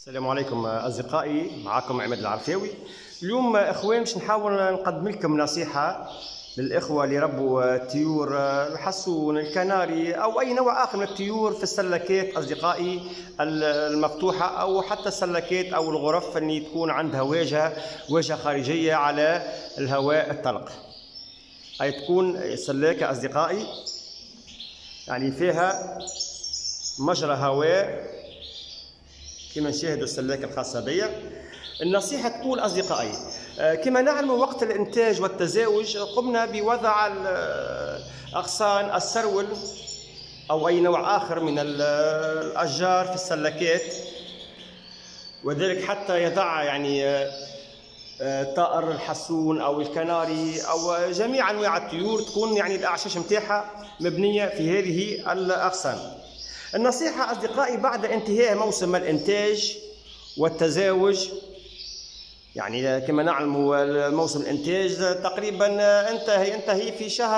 السلام عليكم أصدقائي، معكم عماد العرفاوي. اليوم إخوان باش نحاول نقدم لكم نصيحة للإخوة اللي يربوا الطيور الحسون الكناري أو أي نوع آخر من الطيور في السلكات أصدقائي المفتوحة أو حتى السلكات أو الغرف اللي تكون عندها واجهة خارجية على الهواء الطلق. أي تكون سلاكة أصدقائي يعني فيها مجرى هواء كما نشاهدوا السلاكة الخاصة بي. النصيحة تقول أصدقائي، كما نعلم وقت الإنتاج والتزاوج قمنا بوضع أغصان السرول أو أي نوع آخر من الأشجار في السلكات، وذلك حتى يضع يعني طائر الحسون أو الكناري أو جميع أنواع الطيور تكون يعني الأعشاش متاعها مبنية في هذه الأغصان. النصيحة أصدقائي بعد انتهاء موسم الإنتاج والتزاوج، يعني كما نعلم موسم الإنتاج تقريبا ينتهي في شهر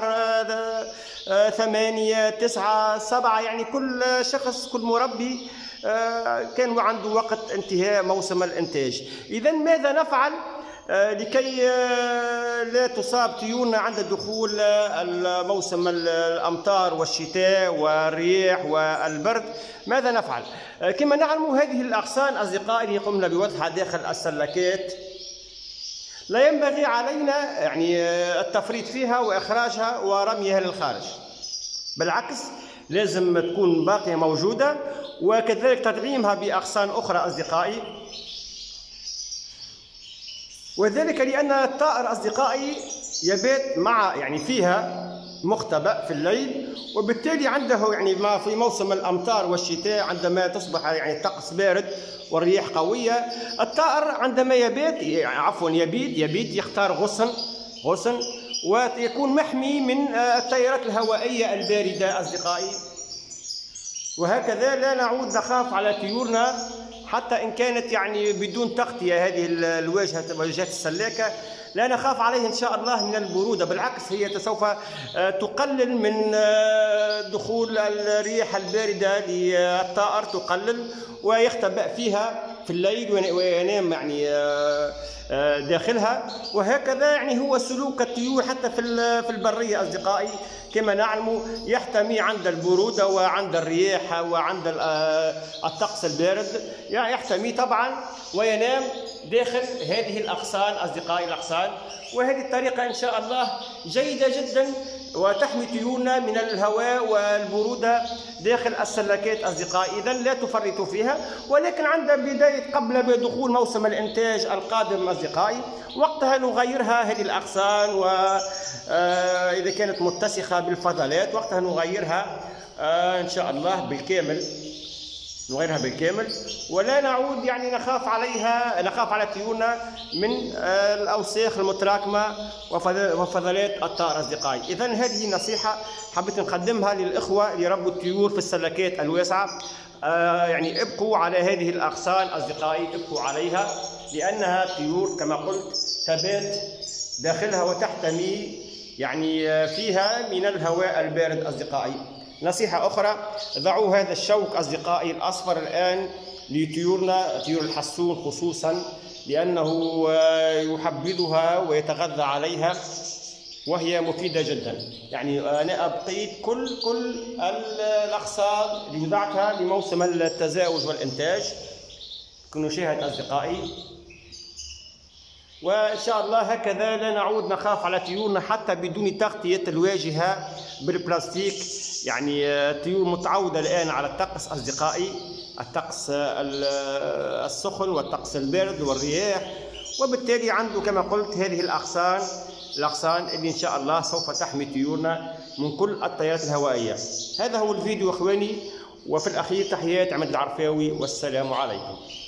8 9 7، يعني كل شخص كل مربي كان عنده وقت انتهاء موسم الإنتاج. إذا ماذا نفعل لكي لا تصاب طيورنا عند دخول موسم الأمطار والشتاء والرياح والبرد؟ ماذا نفعل؟ كما نعلم هذه الأغصان أصدقائي اللي قمنا بوضعها داخل السلكات لا ينبغي علينا يعني التفريط فيها وإخراجها ورميها للخارج، بالعكس لازم تكون باقية موجودة، وكذلك تدعيمها بأغصان أخرى أصدقائي، وذلك لأن الطائر أصدقائي يبات مع يعني فيها مختبأ في الليل، وبالتالي عنده يعني ما في موسم الأمطار والشتاء عندما تصبح يعني الطقس بارد والرياح قوية، الطائر عندما يبات يبيت يختار غصن ويكون محمي من التيارات الهوائية الباردة أصدقائي. وهكذا لا نعود نخاف على طيورنا حتى إن كانت يعني بدون تغطية هذه واجهات السلاكة، لا نخاف عليه إن شاء الله من البرودة، بالعكس هي سوف تقلل من دخول الريح الباردة للطائر، تقلل ويختبأ فيها في الليل وينام يعني داخلها. وهكذا يعني هو سلوك الطيور حتى في البرية أصدقائي، كما نعلم يحتمي عند البرودة وعند الرياح وعند الطقس البارد، يعني يحتمي طبعا وينام داخل هذه الأغصان أصدقائي الأغصان. وهذه الطريقة إن شاء الله جيدة جدا وتحمي طيورنا من الهواء والبرودة داخل السلكات أصدقائي. إذا لا تفرطوا فيها، ولكن عند قبل دخول موسم الإنتاج القادم أصدقائي وقتها نغيرها هذه الأغصان، وإذا كانت متسخة بالفضلات وقتها نغيرها إن شاء الله بالكامل، ولا نعود يعني نخاف على طيورنا من الأوساخ المتراكمة وفضلات الطائر أصدقائي. إذا هذه نصيحة حبيت نقدمها للإخوة اللي يربوا الطيور في السلكات الواسعة، يعني ابقوا على هذه الأغصان أصدقائي، ابقوا عليها، لأنها طيور كما قلت تبات داخلها وتحتمي يعني فيها من الهواء البارد أصدقائي. نصيحة أخرى، ضعوا هذا الشوك أصدقائي الأصفر الآن لطيورنا، طيور الحسون خصوصا، لأنه يحبذها ويتغذى عليها وهي مفيدة جدا. يعني أنا أبقيت كل الأغصان اللي وضعتها لموسم التزاوج والإنتاج كنوا نشاهد أصدقائي، وإن شاء الله هكذا لا نعود نخاف على طيورنا حتى بدون تغطية الواجهة بالبلاستيك. يعني الطيور متعودة الآن على الطقس أصدقائي، الطقس السخن والطقس البارد والرياح، وبالتالي عنده كما قلت هذه الأغصان اللي إن شاء الله سوف تحمي طيورنا من كل التيارات الهوائية. هذا هو الفيديو إخواني، وفي الأخير تحيات عماد العرفاوي، والسلام عليكم.